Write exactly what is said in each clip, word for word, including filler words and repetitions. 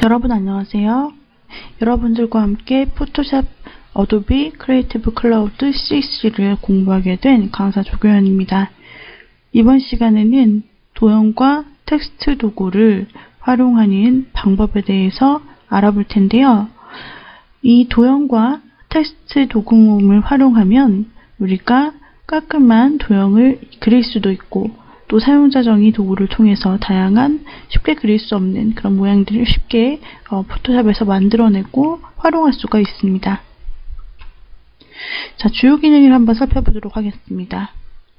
여러분 안녕하세요. 여러분들과 함께 포토샵 어도비 크리에이티브 클라우드 씨쓰리를 공부하게 된 강사 조교연입니다. 이번 시간에는 도형과 텍스트 도구를 활용하는 방법에 대해서 알아볼 텐데요. 이 도형과 텍스트 도구 모음을 활용하면 우리가 깔끔한 도형을 그릴 수도 있고 또 사용자 정의 도구를 통해서 다양한 쉽게 그릴 수 없는 그런 모양들을 쉽게 어, 포토샵에서 만들어내고 활용할 수가 있습니다. 자, 주요 기능을 한번 살펴보도록 하겠습니다.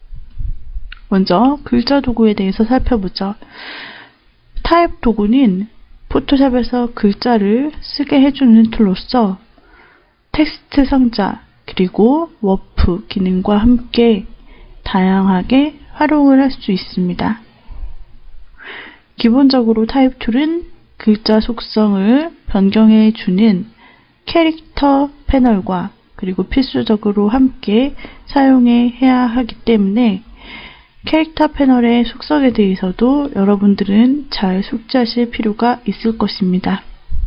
먼저 글자 도구에 대해서 살펴보죠. 타입 도구는 포토샵에서 글자를 쓰게 해주는 툴로서 텍스트 상자 그리고 워프 기능과 함께 다양하게 활용을 할 수 있습니다. 기본적으로 타입 툴은 글자 속성을 변경해 주는 캐릭터 패널과 그리고 필수적으로 함께 사용해야 하기 때문에 캐릭터 패널의 속성에 대해서도 여러분들은 잘 숙지하실 필요가 있을 것입니다.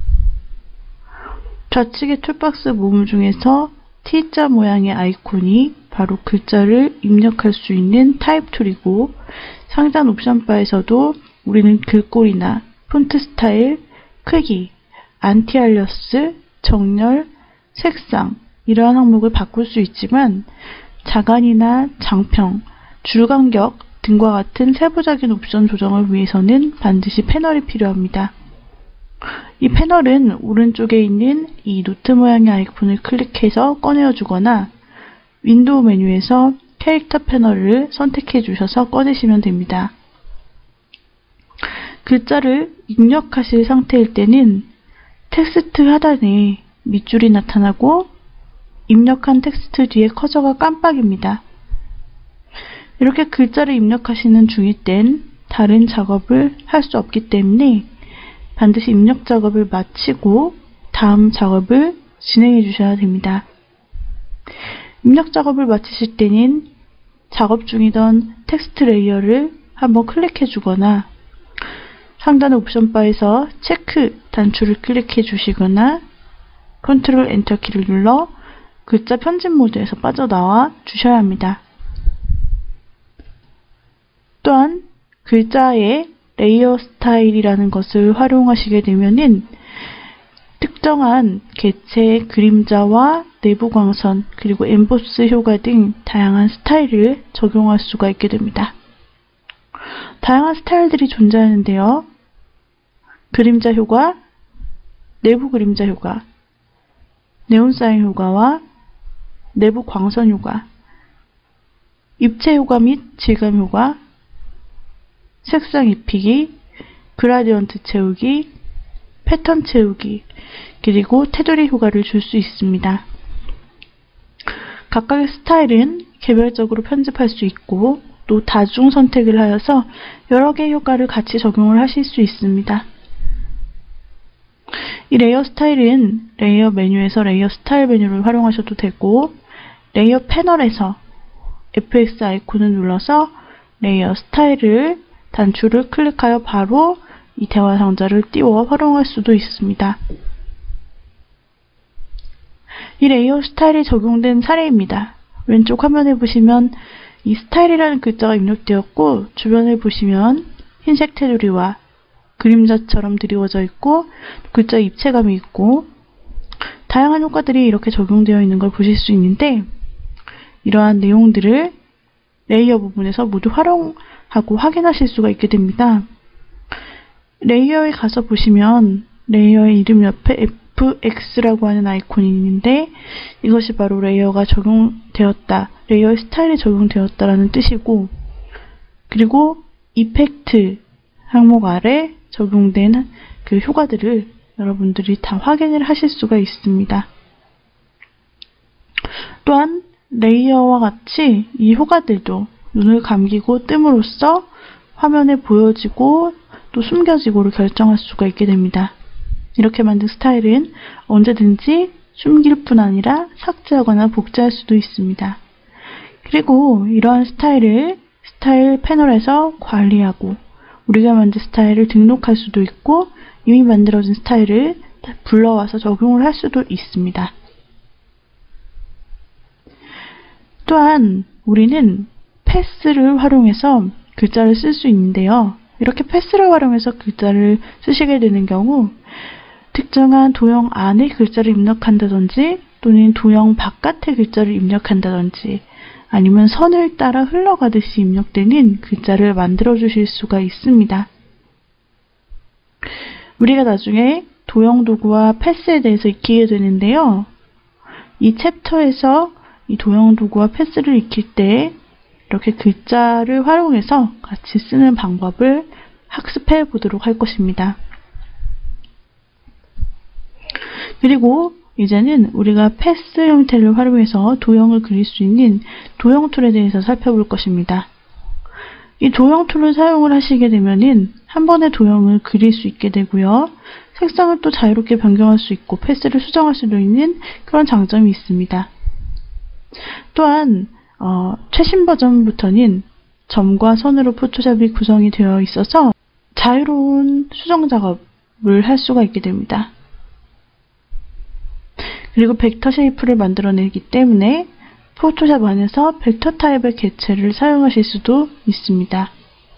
좌측의 툴박스 모음 중에서 T자 모양의 아이콘이 바로 글자를 입력할 수 있는 타입 툴이고, 상단 옵션 바에서도 우리는 글꼴이나 폰트 스타일, 크기, 안티알리어스, 정렬, 색상 이러한 항목을 바꿀 수 있지만 자간이나 장평, 줄간격 등과 같은 세부적인 옵션 조정을 위해서는 반드시 패널이 필요합니다. 이 패널은 오른쪽에 있는 이 노트 모양의 아이콘을 클릭해서 꺼내어 주거나 윈도우 메뉴에서 캐릭터 패널을 선택해 주셔서 꺼내시면 됩니다. 글자를 입력하실 상태일 때는 텍스트 하단에 밑줄이 나타나고 입력한 텍스트 뒤에 커서가 깜빡입니다. 이렇게 글자를 입력하시는 중일 땐 다른 작업을 할 수 없기 때문에 반드시 입력 작업을 마치고 다음 작업을 진행해 주셔야 됩니다. 입력 작업을 마치실 때는 작업 중이던 텍스트 레이어를 한번 클릭해 주거나 상단 옵션 바에서 체크 단추를 클릭해 주시거나 컨트롤 엔터 키를 눌러 글자 편집 모드에서 빠져나와 주셔야 합니다. 또한 글자의 레이어 스타일이라는 것을 활용하시게 되면은 특정한 개체의 그림자와 내부 광선 그리고 엠보스 효과 등 다양한 스타일을 적용할 수가 있게 됩니다. 다양한 스타일들이 존재하는데요. 그림자 효과, 내부 그림자 효과, 네온 사인 효과와 내부 광선 효과, 입체 효과 및 질감 효과, 색상 입히기, 그라디언트 채우기, 패턴 채우기, 그리고 테두리 효과를 줄 수 있습니다. 각각의 스타일은 개별적으로 편집할 수 있고 또 다중 선택을 하여서 여러 개의 효과를 같이 적용을 하실 수 있습니다. 이 레이어 스타일은 레이어 메뉴에서 레이어 스타일 메뉴를 활용하셔도 되고 레이어 패널에서 에프엑스 아이콘을 눌러서 레이어 스타일을 단추를 클릭하여 바로 이 대화 상자를 띄워 활용할 수도 있습니다. 이 레이어 스타일이 적용된 사례입니다. 왼쪽 화면에 보시면 이 스타일이라는 글자가 입력되었고 주변을 보시면 흰색 테두리와 그림자처럼 드리워져 있고 글자 입체감이 있고 다양한 효과들이 이렇게 적용되어 있는 걸 보실 수 있는데 이러한 내용들을 레이어 부분에서 모두 활용하고 확인하실 수가 있게 됩니다. 레이어에 가서 보시면 레이어의 이름 옆에 에프엑스라고 하는 아이콘이 있는데 이것이 바로 레이어가 적용되었다, 레이어의 스타일이 적용되었다라는 뜻이고 그리고 이펙트 항목 아래 적용된 그 효과들을 여러분들이 다 확인을 하실 수가 있습니다. 또한 레이어와 같이 이 효과들도 눈을 감기고 뜸으로써 화면에 보여지고 또 숨겨지고를 결정할 수가 있게 됩니다. 이렇게 만든 스타일은 언제든지 숨길 뿐 아니라 삭제하거나 복제할 수도 있습니다. 그리고 이러한 스타일을 스타일 패널에서 관리하고 우리가 만든 스타일을 등록할 수도 있고 이미 만들어진 스타일을 불러와서 적용을 할 수도 있습니다. 또한 우리는 패스를 활용해서 글자를 쓸 수 있는데요. 이렇게 패스를 활용해서 글자를 쓰시게 되는 경우 특정한 도형 안에 글자를 입력한다든지 또는 도형 바깥에 글자를 입력한다든지 아니면 선을 따라 흘러가듯이 입력되는 글자를 만들어 주실 수가 있습니다. 우리가 나중에 도형 도구와 패스에 대해서 익히게 되는데요. 이 챕터에서 이 도형 도구와 패스를 익힐 때 이렇게 글자를 활용해서 같이 쓰는 방법을 학습해 보도록 할 것입니다. 그리고 이제는 우리가 패스 형태를 활용해서 도형을 그릴 수 있는 도형 툴에 대해서 살펴볼 것입니다. 이 도형 툴을 사용을 하시게 되면은 한 번에 도형을 그릴 수 있게 되고요. 색상을 또 자유롭게 변경할 수 있고 패스를 수정할 수도 있는 그런 장점이 있습니다. 또한 어, 최신 버전부터는 점과 선으로 포토샵이 구성이 되어 있어서 자유로운 수정 작업을 할 수가 있게 됩니다. 그리고 벡터 쉐이프를 만들어내기 때문에 포토샵 안에서 벡터 타입의 개체를 사용하실 수도 있습니다.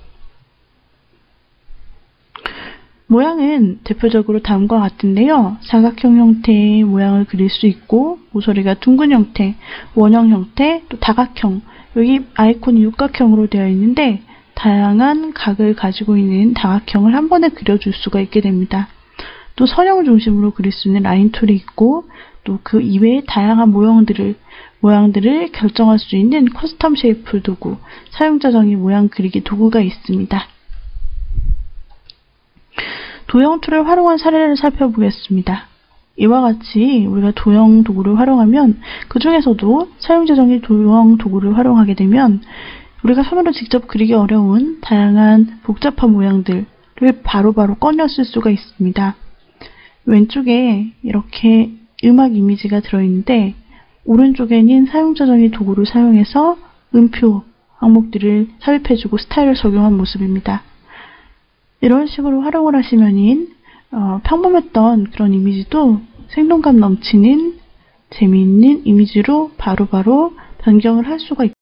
모양은 대표적으로 다음과 같은데요. 사각형 형태의 모양을 그릴 수 있고 모서리가 둥근 형태, 원형 형태, 또 다각형, 여기 아이콘이 육각형으로 되어 있는데 다양한 각을 가지고 있는 다각형을 한 번에 그려줄 수가 있게 됩니다. 또 선형 중심으로 그릴 수 있는 라인 툴이 있고 또 그 이외의 다양한 모형들을 모양들을 결정할 수 있는 커스텀 쉐이프 도구, 사용자 정의 모양 그리기 도구가 있습니다. 도형 툴을 활용한 사례를 살펴보겠습니다. 이와 같이 우리가 도형 도구를 활용하면 그 중에서도 사용자 정의 도형 도구를 활용하게 되면 우리가 손으로 직접 그리기 어려운 다양한 복잡한 모양들을 바로바로 바로 꺼내 쓸 수가 있습니다. 왼쪽에 이렇게 음악 이미지가 들어있는데 오른쪽에는 사용자 정의 도구를 사용해서 음표 항목들을 삽입해주고 스타일을 적용한 모습입니다. 이런 식으로 활용을 하시면은 어, 평범했던 그런 이미지도 생동감 넘치는 재미있는 이미지로 바로바로 바로 변경을 할 수가 있습니다.